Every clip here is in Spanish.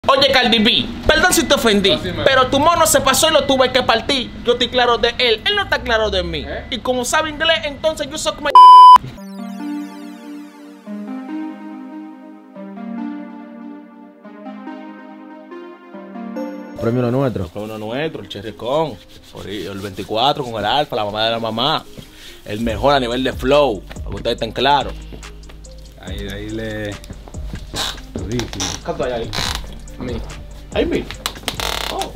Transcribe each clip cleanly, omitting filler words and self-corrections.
Oye, Cardi B, perdón si te ofendí, pero tu mono se pasó y lo tuve que partir. Yo estoy claro de él no está claro de mí. Y como sabe inglés, entonces yo soy como... Premio Lo Nuestro. Uno nuestro, el Cherry Con, el 24 con el Alfa, la mamá de la mamá. El mejor a nivel de flow, para que ustedes estén claros. Ahí le... Durísimo. ¿Cuánto hay ahí? ¿Hay 1000? Oh,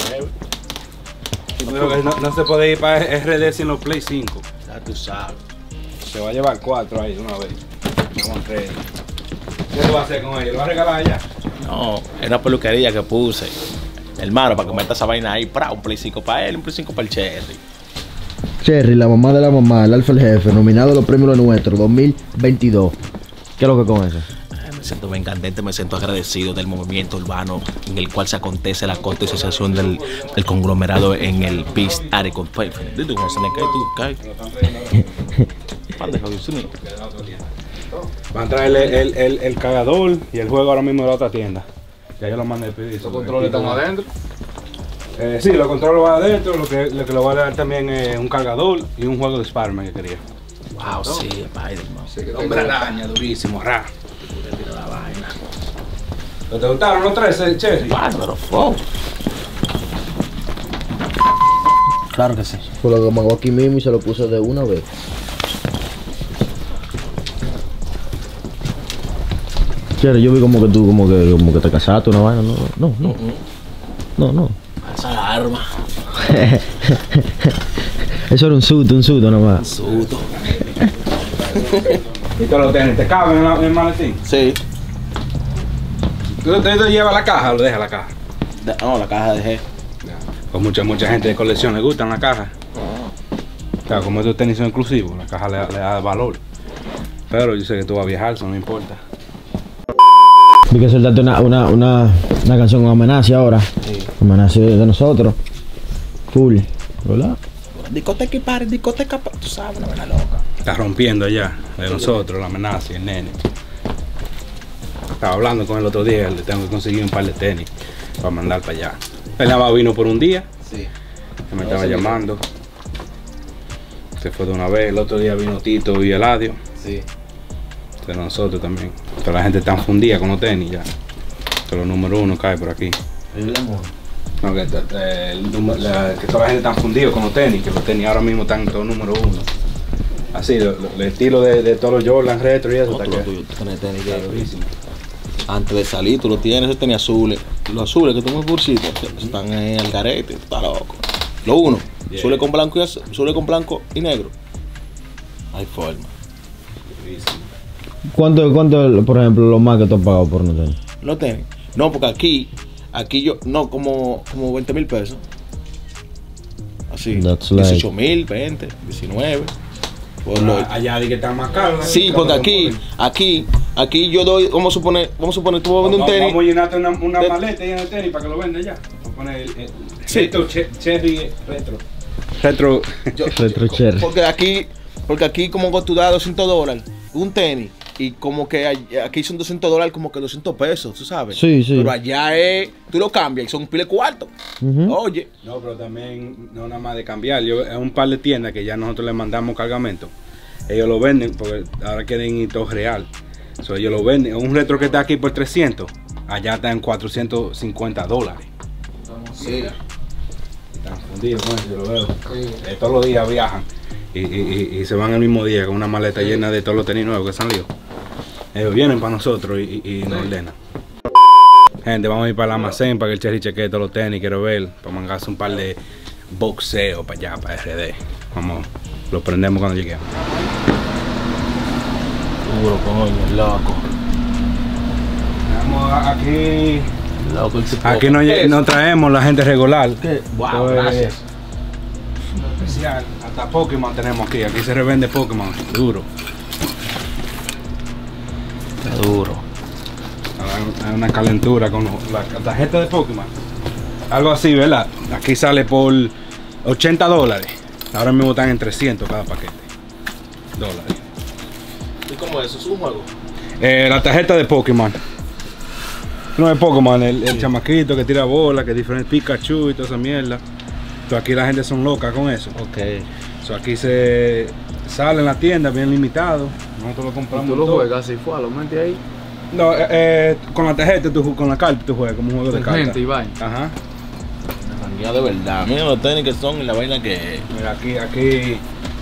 No se puede ir para RD sin los Play 5. ya tú sabes. Se va a llevar 4 ahí de una vez. Vamos a creer. ¿Qué tú vas a hacer con ellos? ¿Lo vas a regalar allá? No, es una peluquería que puse. Hermano, para que meta esa vaina ahí, un Play 5 para él, un Play 5 para el Cherry. Cherry, la mamá de la mamá, el Alfa el jefe, nominado a los Premios Lo Nuestro 2022. ¿Qué es lo que con eso? Me siento bien candente, me siento agradecido del movimiento urbano en el cual se acontece la cotización del conglomerado en el Peace Attic con Payphone. Dito con ese neque tú, cae. Van a traerle el cargador y el juego ahora mismo de la otra tienda. Ya yo lo mandé a pedir. ¿Los controles están adentro? Sí, los controles van adentro. Lo que le voy a dar también es un cargador y un juego de Spider-Man que quería. Wow, sí, Spider-Man. Sí, que Hombre araña, durísimo, ra. La vaina. ¿Te gustaron los 13, Cherry? Bárbaro, fuck. Claro que sí. Fue lo que me hago aquí mismo y se lo puse de una vez. Cherry, yo vi como que tú como que te casaste una vaina, no. Esa la arma. Eso era un susto nomás. Susto. ¿Y todos los tenis te caben en el maletín? Sí. ¿Tú te llevas la caja o lo dejas la caja? No, la caja dejé. Pues mucha gente de colección le gustan la caja. Claro, como estos tenis son exclusivos, la caja le da valor. Pero yo sé que tú vas a viajar, eso no importa. Vi que soltaste una canción con Amenazi ahora. Sí. Amenazi de nosotros. Full, ¿verdad? Discoteca y par, tú sabes, una vaina loca. Está rompiendo allá, de nosotros, la Amenazi, el nene. Estaba hablando con él el otro día, le tengo que conseguir un par de tenis para mandar para allá. Él nada más vino por un día, Sí. que me estaba llamando. Se fue de una vez, el otro día vino Tito y Eladio, Sí. de nosotros también. Toda la gente está fundida con los tenis ya. Que los número 1 cae por aquí. No, que toda la gente está fundido con los tenis, que los tenis ahora mismo están todos número 1. Así, el estilo de todos los Jordan retro y eso. No, está tú que- tú tienes tenis está que durísimo. antes de salir, tú lo tienes, esos tenis azules. Los azules que tú me cursitos, están en el garete, tú estás loco. Lo uno, Yeah. azul con blanco y azul con blanco y negro. Hay forma. Durísimo. ¿Cuánto, por ejemplo, lo más que tú has pagado por no tener? Los tenis. No, porque aquí yo, no, como 20,000 pesos. Así, That's like- 18,000, 20, 19. Por lo- Allá di que están más caros. Sí, porque aquí yo doy, vamos a suponer, tú vas a vender un Vamos a tenis. llenarte una de- maleta llena de tenis para que lo venda ya. Vamos a poner el Sí. retro, Cherry retro. Retro. Retro Cherry. Porque aquí como que tú das $200 un tenis y como que aquí son $200 como que 200 pesos, tú sabes. Sí. Pero allá tú lo cambias y son pile cuarto. Ujú. Oye, No, pero también no nada más de cambiar. Es un par de tiendas que ya nosotros les mandamos cargamento. Ellos lo venden porque ahora quieren ir todo real. So, ellos lo venden. Un retro que está aquí por 300, allá está en $450. sí. Están fundidos con eso, yo lo veo. Todos los días viajan y se van el mismo día con una maleta llena de todos los tenis nuevos que salió. Ellos vienen para nosotros y nos ordenan. Gente, vamos a ir para el almacén para que el Cherry chequee todos los tenis, quiero ver, para mangarse un par de boxeo para allá, para RD. Vamos, lo prendemos cuando lleguemos. Duro, coño, loco. Vamos aquí. Loco, Aquí nos traemos la gente regular. Wow, Esto es gracias. Especial, hasta Pokémon tenemos aquí. Aquí se revende Pokémon, duro. Está duro. Hay una calentura con la tarjeta de Pokémon. Algo así, ¿verdad? Aquí sale por $80. Ahora mismo están en 300 cada paquete. Dólares. ¿Y cómo es eso? ¿Es un juego? La tarjeta de Pokémon. Tú no ves Pokémon, el chamaquito que tira bola, que es diferente, Pikachu y toda esa mierda. Entonces aquí la gente son locas con eso. Ok. So, aquí se sale en la tienda, bien limitado. Nosotros lo compramos. ¿Tú lo todo. juegas así fue? ¿Lo metes ahí? No, con la tarjeta, con la carta tú juegas como un juego de Con cartas. gente y vaina. Ajá. Ya de verdad. Mira los tenis que son y la vaina que. Mira, aquí.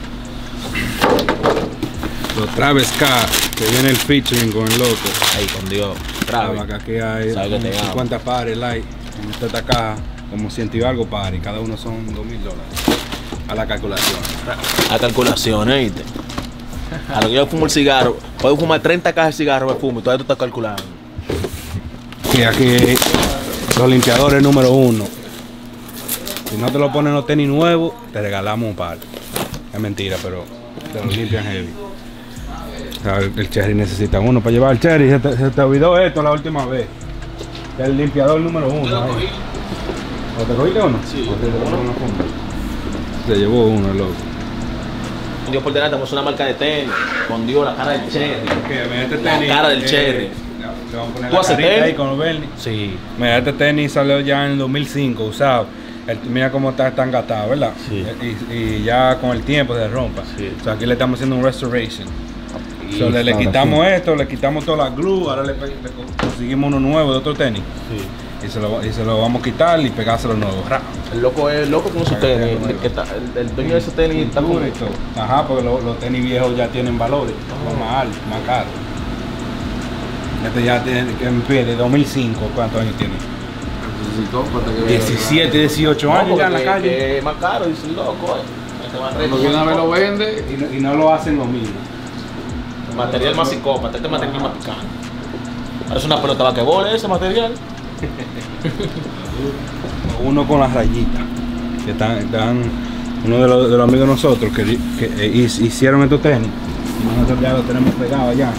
Los Travis Scott, que viene el featuring con el loco. Ay, con Dios. Travis. Que aquí hay Sabe que te amo. 50 pares light. En esta caja, como 100 y algo pares. Cada uno son $2,000. A la calculación. A calculaciones, ¿viste? A lo que yo fumo el cigarro, puedo fumar 30 cajas de cigarro, me fumo y todavía tú estás calculando. Y aquí los limpiadores número 1. Si no te lo ponen los tenis nuevos, te regalamos un par. Es mentira, pero te los limpian heavy. O sea, el Cherry necesita uno para llevar el Cherry. Se te olvidó esto la última vez. El limpiador número 1. ¿O te cogiste uno? Sí. Se llevó uno, el loco. Dios por delante, tenemos una marca de tenis, con Dios, la cara del Cherry. Este La cara del Cherry. Le vamos a poner ¿Tú la haces carita tenis? ahí con los Bernie. Sí. Mira, este tenis salió ya en el 2005, usado. Mira cómo está tan gastado, ¿verdad? Sí. Y ya con el tiempo se rompa. Sí. O sea, aquí le estamos haciendo un restoration. Y So, le claro, quitamos esto, le quitamos toda la glue, ahora le conseguimos uno nuevo de otro tenis. Sí. Y se lo vamos a quitar y pegárselo nuevo. Ra. El loco es loco con esos tenis. El dueño de ese tenis está Duro con y todo. Ajá, porque los tenis viejos ya tienen valores, son más altos, más caros. Este ya tiene, que me pide, de 2005, ¿cuántos años tiene? Necesitó para que 17, 18 años ya en la calle. Que es más caro, dice el loco. Este más reto, Cuando viene a ver lo vende. Y no lo hacen lo mismo. Material más psicópata, este material más picante. Parece una pelota de basquetbol ese material. Uno con las rayitas. Que están uno de los amigos de nosotros que hicieron estos tenis. Y nosotros ya lo tenemos pegado allá.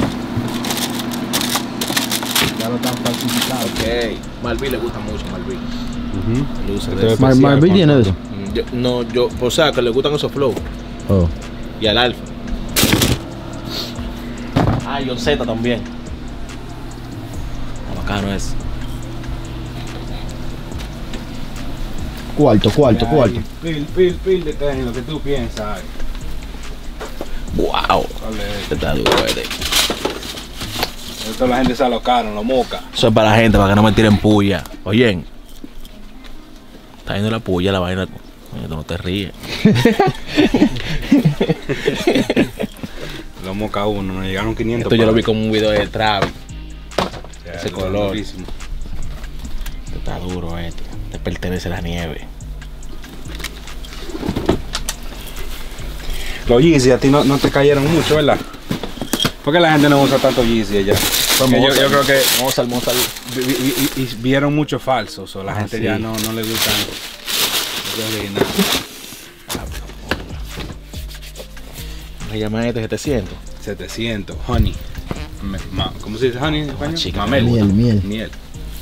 Ya lo están falsificados. Ok. Malvin le gusta mucho, Malvin. Le gusta Esto es eso. especial, Marvin tiene de eso. O sea, que le gustan esos flows. Oh. Y al Alfa. Ah, y John Z también. Está bacano ese. Cuarto. Pil de tenis, lo que tú piensas. Ay. Wow. Vale. Este está duro, este. Esto la gente se alocaron, lo moca. Eso es para la gente, para que no me tiren puya. Oyen. Está yendo la puya, la vaina. Oye, tú no te ríes. Lo moca uno, nos llegaron 500. Esto yo lo vi como un video de Travis. Ya, ese lo color. durísimo. Este está duro, este. Te pertenece a la nieve. Los Yeezy a ti no te cayeron mucho, ¿verdad? ¿Por qué la gente no usa tanto Yeezy allá? Porque yo creo que Mozart. y vieron mucho falsos, o la gente sí. ya no le gustan los originales. ¿Le llama este 700? 700, honey. ¿Cómo se dice honey en español? chica, Mamel. Miel.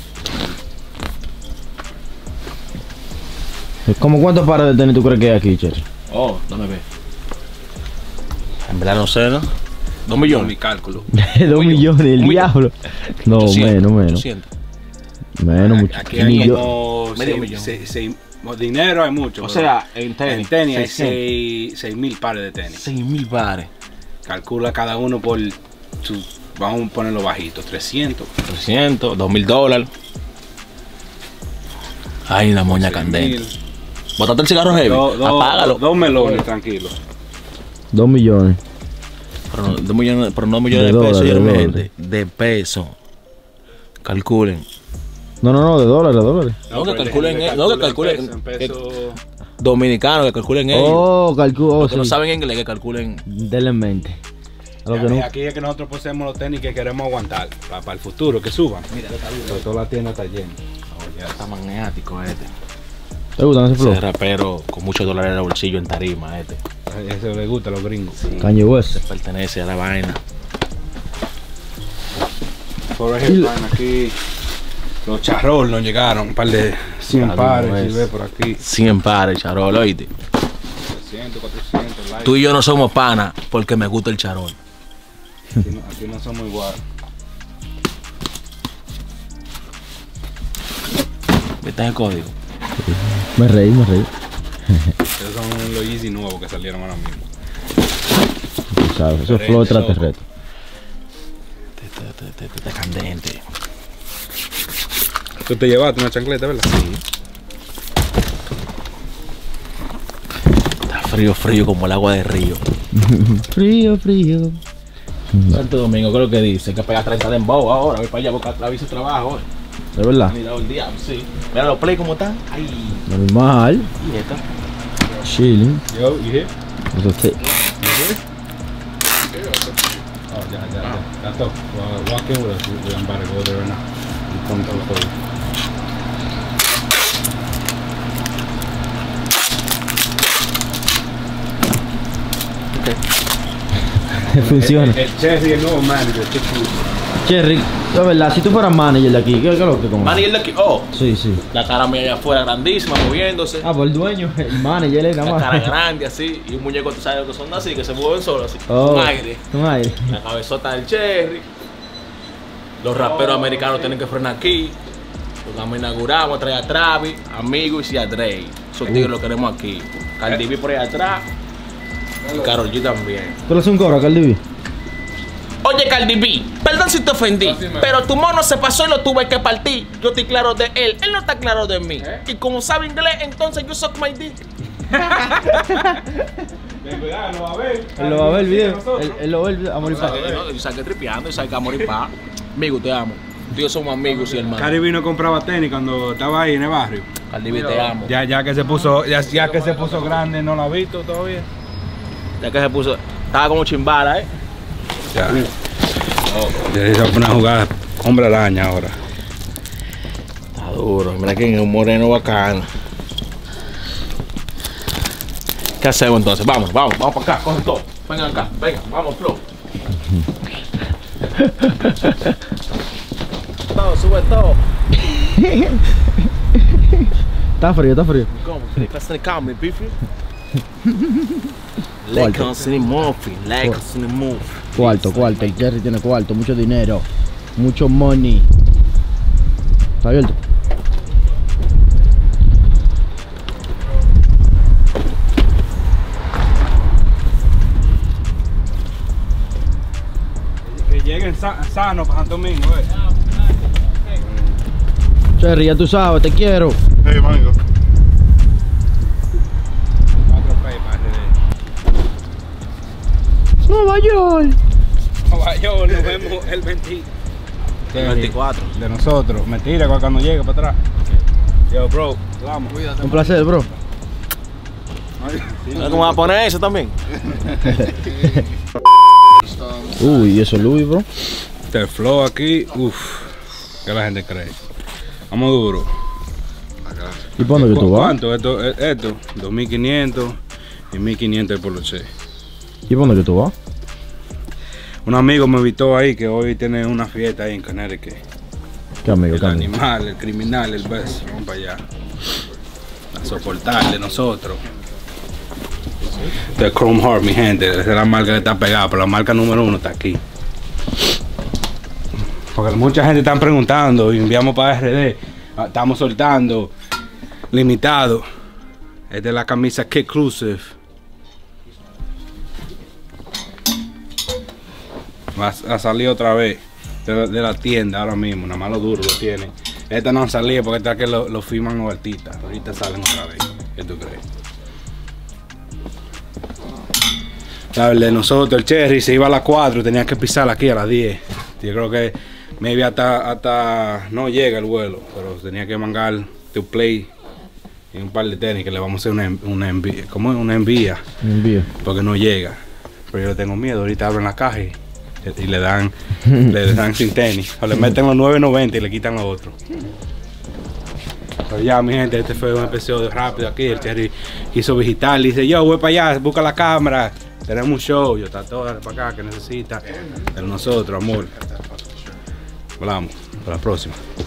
¿Cómo cuántos pares de tenis tú crees que hay aquí, Cherry? Oh, dame ver. En verdad no sé, ¿no? 2 Mi millones. cálculo. 2 millones, el Un millón. diablo. No, 800, menos. 800. Menos, mucho. Aquí hay Millón. como Medio seis- dinero hay mucho. O pero sea, en tenis. en tenis hay 600. 6,000 pares de tenis. 6,000 pares. Calcula cada uno por su, vamos a ponerlo bajito, 300. 300, $2,000. Ay, la moña candente. Botaste el cigarro heavy. Apágalo. 2 melones, tranquilo. 2 millones. Pero no, 2 millones, pero no millones De de pesos, dólares, oye, mi de gente. De pesos. Calculen. No, de dólares. No, que calculen, no, que calculen. En pesos. Dominicanos, que calculen ellos. Oh, calculo. Los que no saben inglés, que calculen. Denle en mente. A lo que no. Aquí es que nosotros poseemos los tenis que queremos aguantar para el futuro, que suban. Mira, toda la tienda está llena. Está magnético este. ¿Te gustan ese flow? Ese rapero con muchos dólares en el bolsillo en tarima este. Eso les gusta a los gringos. Kanye West. Pertenece a la vaina. Por ejemplo, aquí los charrol nos llegaron, un par de 100 Ah, pares, no si es. ves por aquí. 100 pares, charol, oíste. 300, 400, likes. Tú y yo no somos panas porque me gusta el charol. Aquí no somos iguales. ¿Viste el código? Me reí, me reí. Esos son los Yeezy nuevos que salieron ahora mismo. Tú sabes, eso es flow extraterrestre. Está candente. Tú te llevaste una chancleta, ¿verdad? Sí. Está frío, frío como el agua de río. Frío, frío. Santo Domingo, creo que dice que pega 30 de embow ahora. Voy para allá a buscar la visa de trabajo. ¿De verdad? Mira el diablo, sí. Mira los play como están. Ay. Normal. Y esta. Chilling. Yo, you here? Eso sí. Oh, ya. That's all. Walk in with us. I'm about to go there right now. I'm coming to the phone. Funciona. El Cherry, el nuevo manager. Cherry, de verdad, si tú fueras manager de aquí, ¿qué es lo que como? Manager de aquí. Oh. Sí, sí. La cara mía allá afuera grandísima, moviéndose. Ah, pues el dueño, el manager es nada La cara más. grande así. Y un muñeco, tú sabes lo que son así, que se mueven solos así. Oh, Con aire. con aire. La cabezota del Cherry. Los raperos americanos tienen que frenar aquí. Porque inauguramos, trae a Travis, Amigos y a Dre. Esos tigres lo queremos aquí. Cardi B por ahí atrás. Y Karol G también. ¿Tú le haces un coro a Cardi B? Oye, Cardi B, perdón si te ofendí, pero tu mono se pasó y lo tuve que partir. Yo estoy claro de él no está claro de mí. Y como sabe inglés, entonces yo suck my dick. Cuidado, lo va a ver. Él lo va a ver el video. Él lo va a ver el video. Amor y paz. Yo saqué tripeando y saqué amor y paz. Amigo, te amo. Tú y yo somos amigos y hermanos. Cardi B no compraba tenis cuando estaba ahí en el barrio. Cardi B, te amo. Ya que se puso grande, no lo ha visto todavía. Ya que se puso, estaba como chimbala, Ya. Ya se va a poner a jugar hombre araña ahora. Está duro, mira que es un moreno bacano. ¿Qué hacemos entonces? Vamos para acá, cogen todo. Vengan acá, venga, vamos, Flo. Todo, sube todo. Está frío, está frío. ¿Cómo? ¿Qué cambio, pifi? Lakers in the muffin, Lakers in the muffin. Cuarto, el Cherry tiene cuarto, mucho dinero, mucho money. ¿Está abierto? Que lleguen sanos para Santo Domingo, Cherry, ya tú sabes, te quiero. Hey, mango. Nueva York. Nueva York, nos vemos el 24. de nosotros. Mentira, cuando llegue para atrás. Yo, bro, vamos. Un placer, bro. ¿Cómo vas a poner eso también? Uy, ¿y eso es Louis, bro? Este flow aquí, uff, que la gente cree. Vamos duro. ¿Y para dónde que tú vas? ¿Cuánto? Esto, 2.500 y 1.500 por los che. ¿Y para dónde que tú vas? Un amigo me invitó ahí que hoy tiene una fiesta ahí en Connecticut. ¿Qué amigo, El qué amigo? animal, el criminal, el beso. Vamos para allá. A soportarle nosotros. Este es Chrome Heart, mi gente. Esa es la marca que está pegada, pero la marca número 1 está aquí. Porque mucha gente está preguntando y enviamos para RD. Estamos soltando limitado. Es de la camisa Kid Exclusive. Va a salir otra vez de la tienda ahora mismo. Nada más lo duro lo tienen. Estas no han salido porque está que lo firman los artistas. Ahorita salen otra vez. ¿Qué tú crees? El de nosotros, el Cherry, se iba a las 4, tenía que pisar aquí a las 10. Yo creo que maybe hasta no llega el vuelo, pero tenía que mangar to play en un par de tenis que le vamos a hacer una envía, ¿cómo es? Una envía, porque no llega. Pero yo tengo miedo, ahorita abren la caja y le dan sin tenis, o le meten los 9.90 y le quitan los otros. Pero ya, mi gente, este fue un episodio rápido aquí. El Cherry quiso visitar, dice: yo voy para allá, busca la cámara, tenemos un show. Yo, está todo para acá que necesita de nosotros, amor. Hablamos, hasta la próxima.